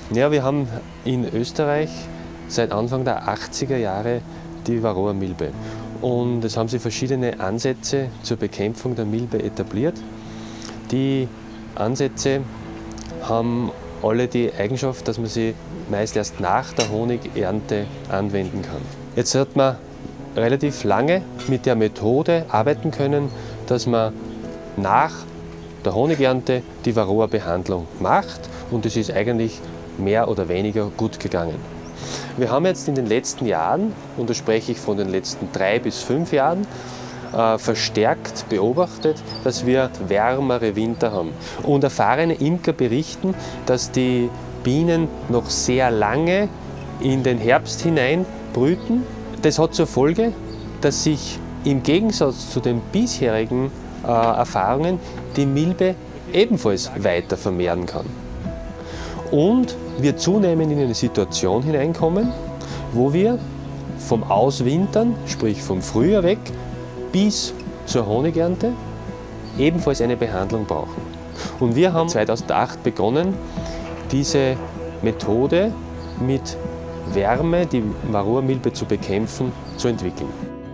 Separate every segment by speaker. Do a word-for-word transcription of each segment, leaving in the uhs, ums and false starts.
Speaker 1: Ja, wir haben in Österreich seit Anfang der achtziger Jahre die Varroa-Milbe. Und es haben sich verschiedene Ansätze zur Bekämpfung der Milbe etabliert. Die Ansätze haben alle die Eigenschaft, dass man sie meist erst nach der Honigernte anwenden kann. Jetzt hat man relativ lange mit der Methode arbeiten können, dass man nach der Honigernte die Varroa-Behandlung macht, und es ist eigentlich mehr oder weniger gut gegangen. Wir haben jetzt in den letzten Jahren, und da spreche ich von den letzten drei bis fünf Jahren, äh, verstärkt beobachtet, dass wir wärmere Winter haben. Und erfahrene Imker berichten, dass die Bienen noch sehr lange in den Herbst hinein brüten. Das hat zur Folge, dass sich im Gegensatz zu den bisherigen äh, Erfahrungen die Milbe ebenfalls weiter vermehren kann. Und wir zunehmend in eine Situation hineinkommen, wo wir vom Auswintern, sprich vom Frühjahr weg, bis zur Honigernte ebenfalls eine Behandlung brauchen. Und wir haben zweitausendacht begonnen, diese Methode mit Wärme, die Varroa-Milbe zu bekämpfen, zu entwickeln.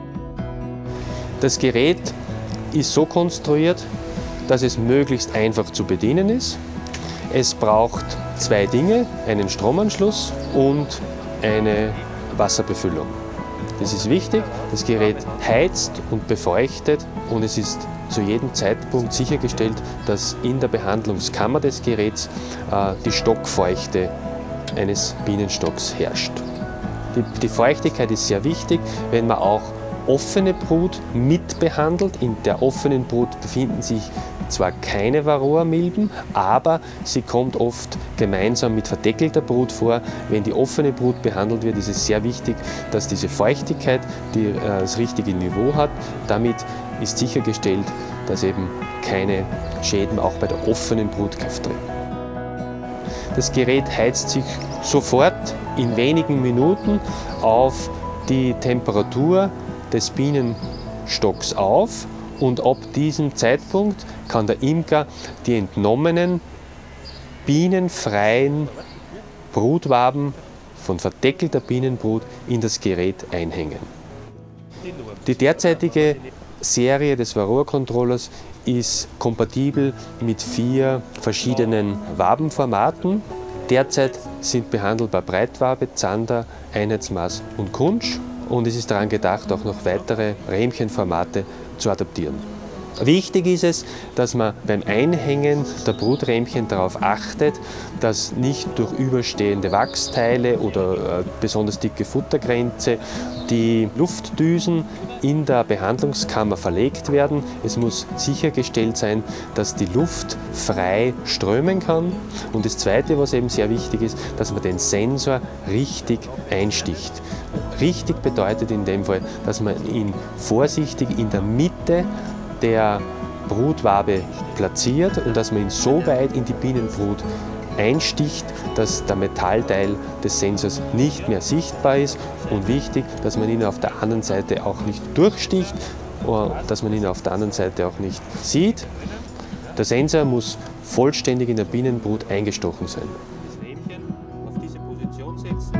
Speaker 1: Das Gerät ist so konstruiert, dass es möglichst einfach zu bedienen ist. Es braucht zwei Dinge, einen Stromanschluss und eine Wasserbefüllung. Das ist wichtig. Das Gerät heizt und befeuchtet, und es ist zu jedem Zeitpunkt sichergestellt, dass in der Behandlungskammer des Geräts äh, die Stockfeuchte eines Bienenstocks herrscht. Die, die Feuchtigkeit ist sehr wichtig, wenn man auch offene Brut mitbehandelt. In der offenen Brut befinden sich zwar keine Varroa-Milben, aber sie kommt oft gemeinsam mit verdeckelter Brut vor. Wenn die offene Brut behandelt wird, ist es sehr wichtig, dass diese Feuchtigkeit die, äh, das richtige Niveau hat. Damit ist sichergestellt, dass eben keine Schäden auch bei der offenen Brut auftreten. Das Gerät heizt sich sofort in wenigen Minuten auf die Temperatur des Bienenstocks auf, und ab diesem Zeitpunkt kann der Imker die entnommenen bienenfreien Brutwaben von verdeckelter Bienenbrut in das Gerät einhängen. Die derzeitige Serie des Varroa-Controllers ist kompatibel mit vier verschiedenen Wabenformaten. Derzeit sind behandelbar Breitwabe, Zander, Einheitsmaß und Kunsch, und es ist daran gedacht, auch noch weitere Rähmchenformate zu adaptieren. Wichtig ist es, dass man beim Einhängen der Bruträhmchen darauf achtet, dass nicht durch überstehende Wachsteile oder besonders dicke Futtergrenze die Luftdüsen in der Behandlungskammer verlegt werden. Es muss sichergestellt sein, dass die Luft frei strömen kann. Und das Zweite, was eben sehr wichtig ist, dass man den Sensor richtig einsticht. Richtig bedeutet in dem Fall, dass man ihn vorsichtig in der Mitte der Brutwabe platziert und dass man ihn so weit in die Bienenbrut einsticht, dass der Metallteil des Sensors nicht mehr sichtbar ist, und wichtig, dass man ihn auf der anderen Seite auch nicht durchsticht, oder dass man ihn auf der anderen Seite auch nicht sieht. Der Sensor muss vollständig in der Bienenbrut eingestochen sein. Das Rähmchen auf diese Position setzen.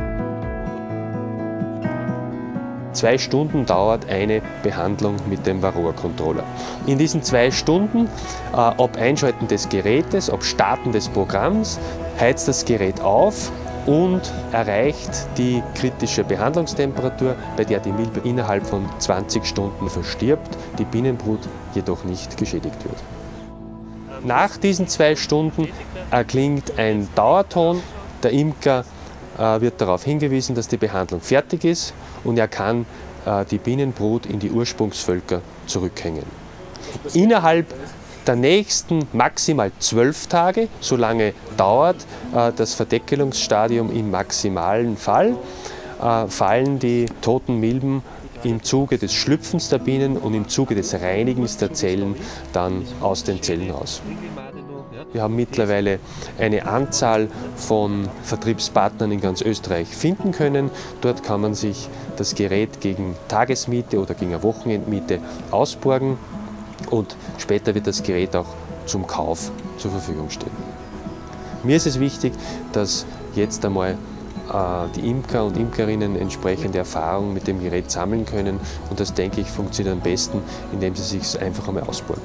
Speaker 1: Zwei Stunden dauert eine Behandlung mit dem Varroa-Controller. In diesen zwei Stunden, äh, ab Einschalten des Gerätes, ab Starten des Programms, heizt das Gerät auf und erreicht die kritische Behandlungstemperatur, bei der die Milbe innerhalb von zwanzig Stunden verstirbt, die Bienenbrut jedoch nicht geschädigt wird. Nach diesen zwei Stunden erklingt ein Dauerton. Der Imker äh, wird darauf hingewiesen, dass die Behandlung fertig ist, und er kann äh, die Bienenbrut in die Ursprungsvölker zurückhängen. Innerhalb der nächsten maximal zwölf Tage, so lange dauert äh, das Verdeckelungsstadium im maximalen Fall, äh, fallen die toten Milben im Zuge des Schlüpfens der Bienen und im Zuge des Reinigens der Zellen dann aus den Zellen raus. Wir haben mittlerweile eine Anzahl von Vertriebspartnern in ganz Österreich finden können. Dort kann man sich das Gerät gegen Tagesmiete oder gegen eine Wochenendmiete ausborgen, und später wird das Gerät auch zum Kauf zur Verfügung stehen. Mir ist es wichtig, dass jetzt einmal die Imker und Imkerinnen entsprechende Erfahrung mit dem Gerät sammeln können. Und das, denke ich, funktioniert am besten, indem sie sich einfach einmal ausprobieren.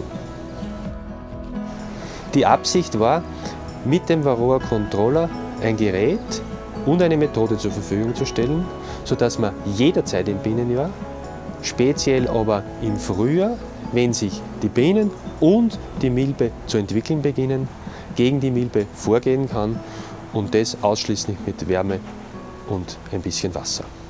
Speaker 1: Die Absicht war, mit dem Varroa Controller ein Gerät und eine Methode zur Verfügung zu stellen, sodass man jederzeit im Bienenjahr, speziell aber im Frühjahr, wenn sich die Bienen und die Milbe zu entwickeln beginnen, gegen die Milbe vorgehen kann. Und das ausschließlich mit Wärme und ein bisschen Wasser.